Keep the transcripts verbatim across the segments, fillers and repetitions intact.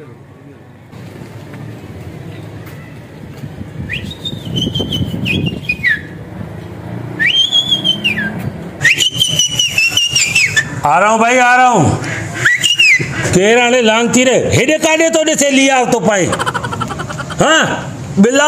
आ रहा हूँ भाई, आ रहा हूँ। केर आने लांग थी रे हेडे काटे तो से लिया तो पाए। हाँ बिल्ला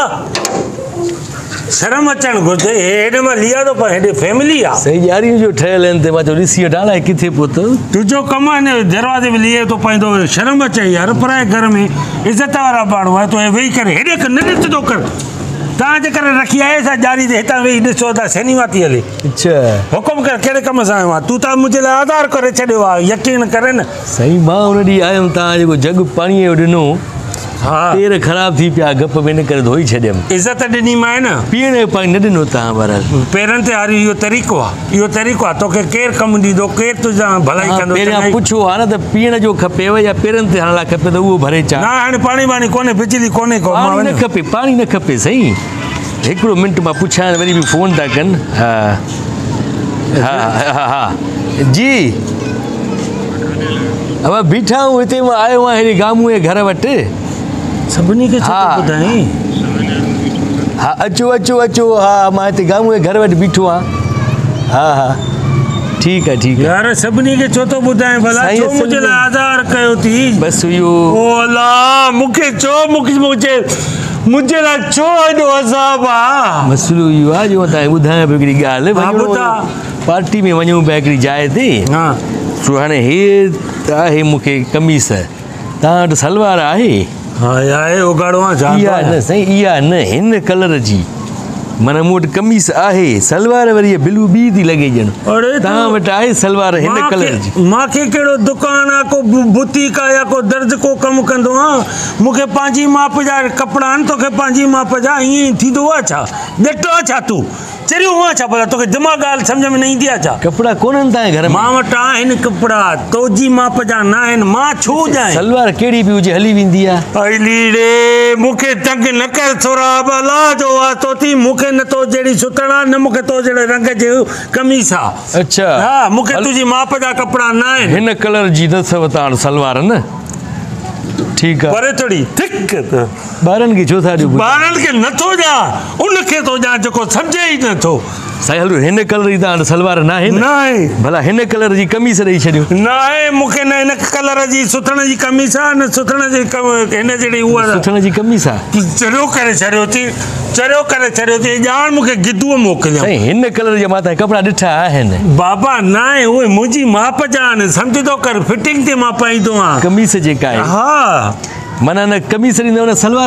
शर्म अचण घुर्जे हेडे में लिया तो पाए। हेडे फैमिली आ सही यार जो ठहल हैं ते मां जो ॾिसी डाला किथे पुत तुझो कम ने दरवाजे में लिए तो पाए तो शर्म अचे यार। पराए घर में इज्जत वाला माण्हू है तो वेही करे हेडे न ॾिस तो कर। तव्हां जे करे रखी आहे सा जारी ते हितां वेही ॾिसो था सिनेमा थी हले। अच्छा हुकुम कर कहिड़े कम सां आयो आहे तूं त मुंहिंजे लाइ आधार करे छॾियो आहे यकीन करे न। सही मां उन ॾींहुं आयुमि तव्हां जेको जग पाणीअ जो ॾिनो हा पेर ख़राब थी पिया गप में न करे धोई छॾियमि। इज़त ॾिनी मां न पीअण जो पाणी न ॾिनो तव्हां बराबरि पेरनि ते हारी इहो तरीक़ो आहे इहो तरीक़ो आहे तोखे केरु कमु ॾींदो केरु तुंहिंजा भलाई कंदो। पहिरियां पुछो आहे न त पीअण जो खपेव या पेरनि ते हणण लाइ खपे त उहो भरे चा। न हाणे पाणी वाणी कोन्हे बिजली कोन्हे को पाणी न खपे पाणी न खपे सही। हिकिड़ो मिंट मां पुछां वरी बि फ़ोन था कनि। हा हा हा हा जी अब बीठा हूँ हिते मां आयो आहियां हेॾे गामू जे घर वटि। सभिनी खे हा ॿुधाई हा अचो अचो अचो हा मां हिते गामू जे घर वटि बीठो आहियां। हा हा ठीकु आहे ठीकु आहे यार सभिनी खे छो थो ॿुधाए भला छो मुंहिंजे लाइ आधार कयो थी। बसि इहो ओ अल्लाह मूंखे छो मूंखे मुंहिंजे मुंहिंजे लाइ छो एॾो अज़ाब आहे। मसइलो इहो आहे जो तव्हांखे ॿुधायां पियो हिकिड़ी ॻाल्हि वञो पार्टी में वञूं पिया हिकिड़ी जाइ ते। हा सो हाणे हे आहे मूंखे कमीस तव्हां वटि सलवार आहे। हा आहे उगाड़ो आहे इहा न साईं इहा न हिन कलर जी माना मूं वटि कमीस आहे सलवार वरी ब्लू ॿी थी लॻे ॼण। तव्हां वटि आहे सलवार हिन कलर जी। मूंखे कहिड़ो दुकानु आहे को बुटीक आहे या को दर्ज को कमु कंदो आहे। मूंखे पंहिंजी माप जा कपिड़ा आहिनि तोखे पंहिंजी माप जा ईअं ई थींदो आहे छा ॾिठो आहे छा तूं चरियो हुआ छा भला तोखे दिमाग़ ॻाल्हि सम्झ में न ईंदी आहे छा। कपिड़ा कोन्हनि तव्हांजे घर में। मां वटि आहिनि कपिड़ा तुंहिंजी माप जा न आहिनि मां छो ॼाए। सलवार कहिड़ी बि हुजे हली वेंदी आहे। अली रे मूंखे तंग न कर थोरा अला जो वास्तो थी मूंखे न तो जहिड़ी सुतण आहे न मूंखे तो जहिड़े रंग जी कमीस आहे। अच्छा हा मूंखे तुंहिंजी माप जा कपिड़ा न आहिनि। हिन कलर जी न अथव तव्हां वटि सलवार न ठीकु आहे। पर थोरी थिक ॿारनि खे छो था ॾियो। ॿारनि खे नथो ॾियां उनखे थो ॾियां जेको सम्झे ई नथो। साईं हलो हिन कलर जी तव्हां वटि सलवार न आहे न आहे भला हिन कलर जी कमीस ॾेई छॾियो। न आहे मूंखे न हिन कलर जी सुथण जी कमीस आहे न सुथण जी हिन जहिड़ी उहा सुथण जी कमीस आहे। चरियो करे छॾियो थी चरियो करे छॾियो थी ॼाण मूंखे गिदूअ मोकिलियो। साईं हिन कलर जा मां तव्हां कपिड़ा ॾिठा आहिनि। बाबा न आहे उहे मुंहिंजी माप जा आहिनि सम्झ थो कर फिटिंग ते मां पाईंदो आहियां। कमीस जेका आहे हा माना न कमीस ॾींदव न सलवार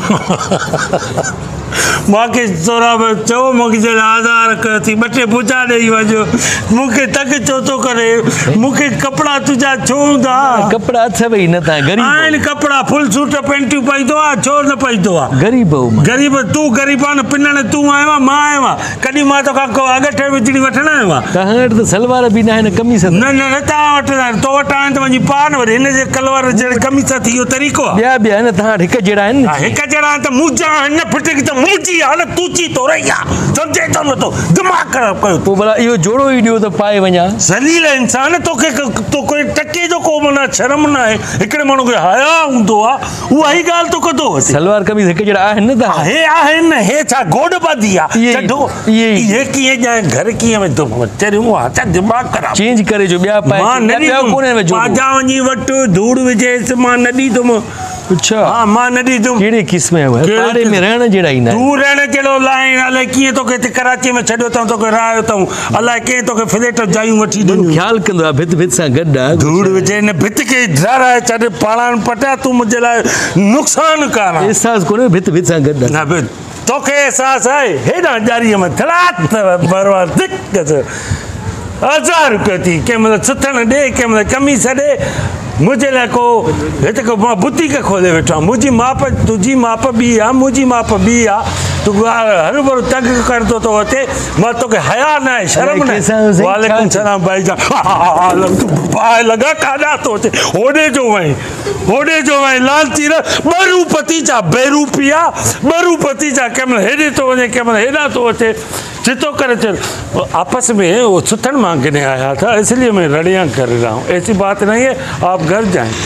ॾींदव। मूंखे थोरा चओ मुंहिंजे लाइ आधार कयो थी ॿ टे पुछा ॾेई वञो मूंखे तंग छो थो करे मूंखे कपिड़ा तुंहिंजा छो हूंदा। कपिड़ा अथव ई न तव्हां ग़रीब आहिनि कपिड़ा फुल सूट पेंटियूं पाईंदो आहे छो न पाईंदो आहे। ग़रीब ग़रीब तूं ग़रीब आहे न पिनण तूं आयो आहे मां आयो आहे कॾहिं मां तोखां को अॻिते विझड़ी वठणु आयो आहे। तव्हां वटि त सलवार बि न आहे न कमीस। न न न तव्हां वटि न तो वटि आहिनि त वञी पा न वरी हिन जे कलर जहिड़े कमीस थी इहो तरीक़ो आहे। ॿिया ॿिया आहिनि तव्हां वटि हिकु जहिड़ा आहिनि। हिकु जहिड़ा आहिनि त मुंहिंजा आहिनि न फिटिंग त मुंहिंजी हालत तूं ची तो रही आहे सम्झे थो नथो दिमाग़ ख़राब कयो। पोइ भला इहो जोड़ो ई ॾियो त पाए वञा। ज़लील इंसान तोखे तो कोई टके जो को माना शर्म न आहे हिकिड़े माण्हू खे हया हूंदो आहे उहा ई ॻाल्हि तो कंदो सलवार कमीज़ हिकु जहिड़ा आहिनि न तव्हां। हे आहिनि न हे छा गोड़ बादी आहे छॾो इहे कीअं ॼाए घर कीअं वेंदो चरियो आहे छा दिमाग़ ख़राब चेंज करे जो ॿिया पाए मां न पंहिंजा वञी वटि धूड़ विझेसि मां न ॾींदुमि। अच्छा हाँ मां न ॾींदुमि। कहिड़े क़िस्म जो पाड़े में रहण जहिड़ा ई न तूं रहण जहिड़ो लाइन अलाए कीअं तोखे हिते कराची में छॾियो अथऊं तोखे रहायो अथऊं अलाए कंहिं तोखे फ्लैट जायूं वठी ॾिनियूं। ख़्यालु कंदो आहे भित भित सां गॾु आहे धूड़ विझे न भित खे ॾाराए छॾ पाण पटिया तूं मुंहिंजे लाइ नुक़सानु कर। अहसासु कोन्हे भित भित सां गॾु न भेण तोखे अहसासु आहे हेॾां ॾियारीअ में थलात बरबाद दिक़त हज़ार रुपया थी कंहिं महिल सुथण ॾे कंहिं महिल कमीस ॾे मुझे लाइ को हिते को मां बुटीक खोले वेठो आहियां मुंहिंजी माप तुंहिंजी माप ॿी आहे मुंहिंजी माप ॿी आहे तूं हरू भरू तंग करंदो थो अचे मां तोखे हया न आहे शर्म न आहे। वालेकुम सलाम भाई जान तूं बाहि लॻा काॾा थो अचे होॾे जो वहीं होॾे जो वहीं लालची न ॿ रूपती जा बेरूपी आहे ॿ रूपती जा कंहिं महिल हेॾे थो वञे कंहिं महिल हेॾां थो अचे जितो करे चल आपस में वो सुथन मांगने आया था इसलिए मैं लड़ियाँ कर रहा हूँ ऐसी बात नहीं है आप घर जाएं।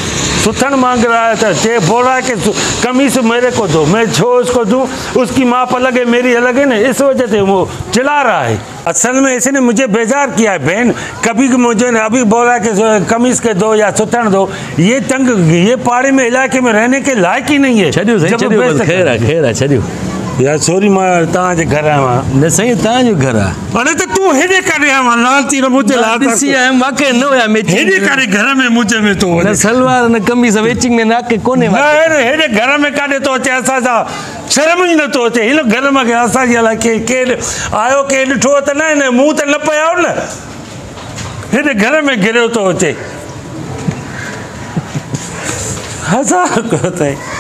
सुथन मांग रहा है, चे बोल रहा है कि कमीज मेरे को दो, मैं छो उसको दूं, उसकी माप अलग है मेरी अलग है ना, इस वजह से वो चिल्ला रहा है। असल में इसने मुझे बेजार किया है बहन, कभी मुझे अभी बोला कि कमीज के दो या सुथन दो, ये तंग ये पहाड़ी में इलाके में रहने के लायक ही नहीं है। छॾियो साईं, छॾियो बसि, ख़ैर आहे ख़ैर आहे, छॾियो यार सॉरी मां तव्हांजे घर आहियां मां। न साईं तव्हांजो घर आहे। अरे त तूं हेॾे करे आया मां लालची न मुंहिंजे लाल ॾिसी आयुमि वाक़ई न हुया मैचिंग, हेॾे करे घर में मुंहिंजे में तो न सलवार न कमीज़ मैचिंग में नाके कोन्हे। न हेॾे घर में काॾे थो अचे, असांजा शर्म ई नथो अचे, हिन घर में असांजे अलाए के केरु आयो के ॾिठो त न, हिन मुंहुं त न पिया न, हेॾे घर में घिरियो थो अचे। हज़ार को अथई।